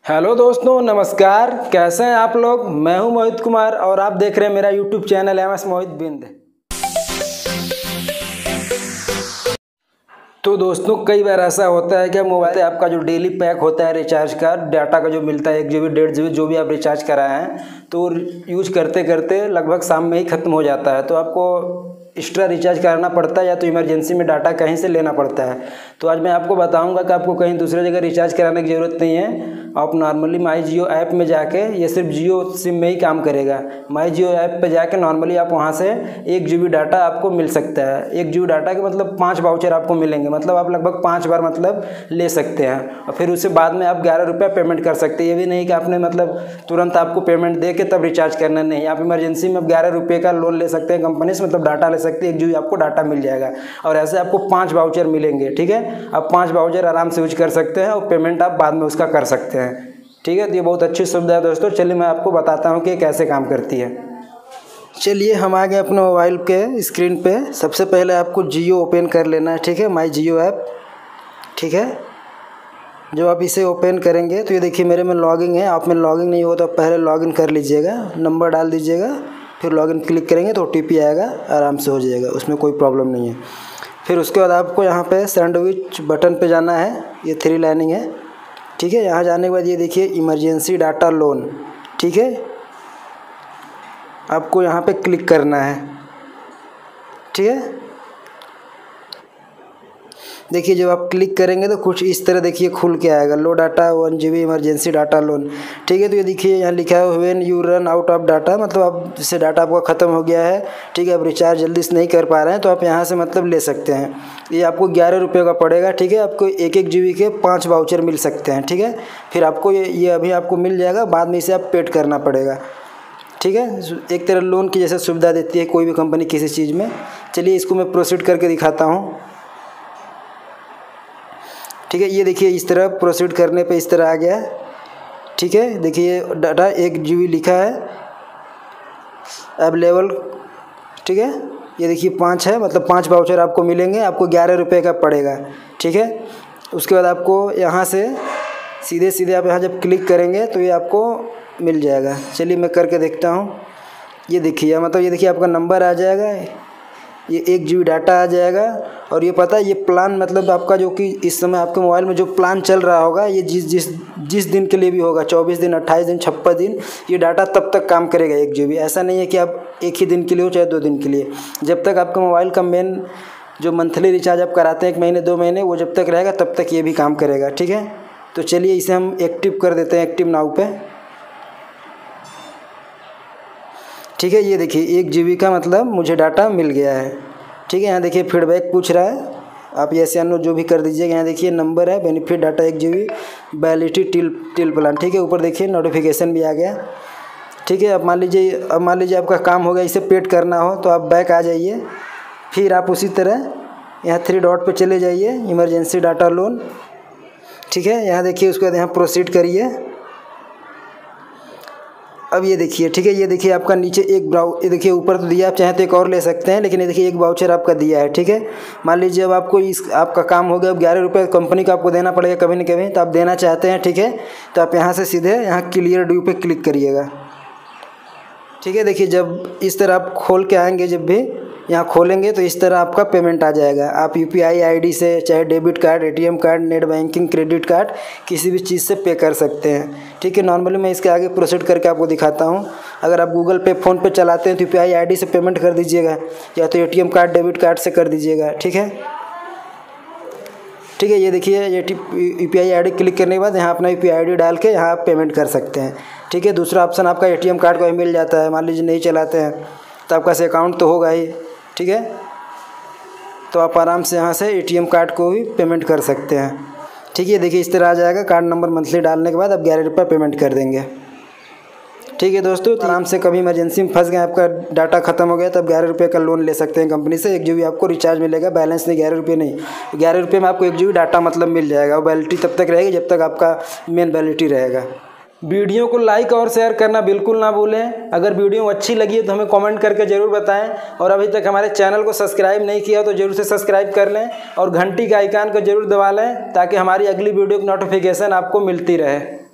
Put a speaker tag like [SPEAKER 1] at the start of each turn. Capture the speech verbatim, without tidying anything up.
[SPEAKER 1] Hello दोस्तों, नमस्कार। कैसे हैं आप लोग। मैं हूं मोहित कुमार और आप देख रहे हैं मेरा YouTube channel M S Mohit Bind. तो दोस्तों, कई बार ऐसा होता है कि मोबाइल से आपका जो डेली पैक होता है रिचार्ज का, डाटा का जो मिलता है एक जी बी डेढ़ जी बी जो भी आप रिचार्ज कराए हैं, तो यूज करते करते लगभग शाम में ही ख़त्म हो जाता है। तो आपको एक्स्ट्रा रिचार्ज कराना पड़ता है या तो इमरजेंसी में डाटा कहीं से लेना पड़ता है। तो आज मैं आपको बताऊंगा कि आपको कहीं दूसरे जगह रिचार्ज कराने की ज़रूरत नहीं है। आप नॉर्मली माई जियो ऐप में जाके, ये सिर्फ जियो सिम में ही काम करेगा। माई जियो ऐप पे जाके नॉर्मली आप वहाँ से एक जी बी डाटा आपको मिल सकता है। एक जी बी डाटा के मतलब पाँच वाउचर आपको मिलेंगे, मतलब आप लगभग पाँच बार मतलब ले सकते हैं। और फिर उससे बाद में आप ग्यारह रुपया पेमेंट कर सकते हैं। ये भी नहीं कि आपने मतलब तुरंत आपको पेमेंट दे के तब रिचार्ज करना, नहीं। आप इमरजेंसी में ग्यारह रुपये का लोन ले सकते हैं कंपनी से, मतलब डाटा ले सकते हैं, एक जी बी आपको डाटा मिल जाएगा। और ऐसे आपको पाँच वाउचर मिलेंगे, ठीक है। आप पाँच वाउचर आराम से यूज कर सकते हैं और पेमेंट आप बाद में उसका कर सकते हैं, ठीक है। तो ये बहुत अच्छी सुविधा है दोस्तों। चलिए मैं आपको बताता हूँ कि कैसे काम करती है। चलिए हम आ गए अपने मोबाइल के स्क्रीन पे। सबसे पहले आपको जियो ओपन कर लेना है, ठीक है, माई जियो ऐप, ठीक है। जब आप इसे ओपन करेंगे तो ये देखिए मेरे में लॉगिन है। आप में लॉगिन नहीं हो तो पहले लॉगिन कर लीजिएगा, नंबर डाल दीजिएगा, फिर लॉगिन क्लिक करेंगे तो ओ टी पी आएगा, आराम से हो जाएगा, उसमें कोई प्रॉब्लम नहीं है। फिर उसके बाद आपको यहाँ पे सैंडविच बटन पे जाना है, ये थ्री लाइनिंग है, ठीक है। यहाँ जाने के बाद ये देखिए इमरजेंसी डाटा लोन, ठीक है, आपको यहाँ पे क्लिक करना है, ठीक है। देखिए जब आप क्लिक करेंगे तो कुछ इस तरह देखिए खुल के आएगा, low data one G B emergency data loan, ठीक है। तो ये देखिए यहाँ लिखा है when you run out of data, मतलब आप जैसे डाटा आपका ख़त्म हो गया है, ठीक है, आप रिचार्ज जल्दी से नहीं कर पा रहे हैं तो आप यहाँ से मतलब ले सकते हैं। ये आपको ग्यारह रुपये का पड़ेगा, ठीक है। आपको एक एक जी बी के पाँच वाउचर मिल सकते हैं, ठीक है। फिर आपको ये ये अभी आपको मिल जाएगा, बाद में इसे आप पेड करना पड़ेगा, ठीक है। एक तरह लोन की जैसे सुविधा देती है कोई भी कंपनी किसी चीज़ में। चलिए इसको मैं प्रोसीड करके दिखाता हूँ, ठीक है। ये देखिए इस तरह प्रोसीड करने पे इस तरह आ गया, ठीक है। देखिए डाटा एक जी बी लिखा है अवेलेबल, ठीक है। ये देखिए पाँच है, मतलब पाँच वाउचर आपको मिलेंगे, आपको ग्यारह रुपये का पड़ेगा, ठीक है। उसके बाद आपको यहाँ से सीधे सीधे आप यहाँ जब क्लिक करेंगे तो ये आपको मिल जाएगा। चलिए मैं करके देखता हूँ। ये देखिए मतलब ये देखिए आपका नंबर आ जाएगा, ये एक जी बी डाटा आ जाएगा। और ये पता है ये प्लान मतलब आपका जो कि इस समय आपके मोबाइल में जो प्लान चल रहा होगा, ये जिस जिस जिस दिन के लिए भी होगा, चौबीस दिन, अट्ठाईस दिन, छप्पन दिन, ये डाटा तब तक काम करेगा एक जी बी। ऐसा नहीं है कि आप एक ही दिन के लिए हो चाहे दो दिन के लिए, जब तक आपका मोबाइल का मेन जो मंथली रिचार्ज आप कराते हैं एक महीने दो महीने, वो जब तक रहेगा तब तक ये भी काम करेगा, ठीक है। तो चलिए इसे हम एक्टिव कर देते हैं, एक्टिव नाउ पे, ठीक है। ये देखिए एक जी बी का मतलब मुझे डाटा मिल गया है, ठीक है। यहाँ देखिए फीडबैक पूछ रहा है, आप ये से अनो जो भी कर दीजिएगा। यहाँ देखिए नंबर है, बेनिफिट डाटा एक G B, validity till till plan, ठीक है। ऊपर देखिए नोटिफिकेशन भी आ गया, ठीक है। अब मान लीजिए अब मान लीजिए आपका काम हो गया, इसे पेड करना हो तो आप बैक आ जाइए। फिर आप उसी तरह यहाँ थ्री डॉट पर चले जाइए, इमरजेंसी डाटा लोन, ठीक है। यहाँ देखिए उसके बाद यहाँ प्रोसीड करिए। अब ये देखिए, ठीक है, ये देखिए आपका नीचे एक ब्राउ ये देखिए ऊपर तो दिया, आप चाहें तो एक और ले सकते हैं, लेकिन ये देखिए एक वाउचर आपका दिया है, ठीक है। मान लीजिए अब आपको इस आपका काम हो गया, अब ग्यारह रुपये कंपनी को आपको देना पड़ेगा कभी न कभी, तो आप देना चाहते हैं, ठीक है। तो आप यहाँ से सीधे यहाँ क्लियर ड्यू पे क्लिक करिएगा, ठीक है। देखिए जब इस तरह आप खोल के आएंगे, जब भी यहाँ खोलेंगे तो इस तरह आपका पेमेंट आ जाएगा। आप U P I I D से, चाहे debit card, A T M card, net banking, credit card, किसी भी चीज़ से पे कर सकते हैं, ठीक है। नॉर्मली मैं इसके आगे प्रोसीड करके आपको दिखाता हूँ। अगर आप गूगल पे, फ़ोन पे चलाते हैं तो U P I I D से पेमेंट कर दीजिएगा, या तो A T M card, debit card से कर दीजिएगा, ठीक है, ठीक है। ये देखिए ये U P I I D click करने के बाद यहाँ अपना U P I I D डाल के यहाँ आप पेमेंट कर सकते हैं, ठीक है। दूसरा ऑप्शन आपका ए टी एम कार्ड का भी मिल जाता है। मान लीजिए नहीं चलाते हैं तो आपका से अकाउंट तो होगा ही, ठीक है। तो आप आराम से यहाँ से ए टी एम कार्ड को भी पेमेंट कर सकते हैं, ठीक है। देखिए इस तरह आ जाएगा, कार्ड नंबर मंथली डालने के बाद आप ग्यारह रुपये पेमेंट कर देंगे, ठीक है दोस्तों। तो आराम से कभी इमरजेंसी में फंस गए, आपका डाटा खत्म हो गया, तब ग्यारह रुपये का लोन ले सकते हैं कंपनी से। एक जी बी आपको रिचार्ज मिलेगा, बैलेंस नहीं, ग्यारह रुपये नहीं, ग्यारह रुपये में आपको एक जी बी डाटा मतलब मिल जाएगा। वैलिडिटी तब तक रहेगी जब तक आपका मेन वैलिडिटी रहेगा। वीडियो को लाइक और शेयर करना बिल्कुल ना भूलें। अगर वीडियो अच्छी लगी है तो हमें कमेंट करके ज़रूर बताएं, और अभी तक हमारे चैनल को सब्सक्राइब नहीं किया तो ज़रूर से सब्सक्राइब कर लें और घंटी के आइकन को ज़रूर दबा लें ताकि हमारी अगली वीडियो की नोटिफिकेशन आपको मिलती रहे।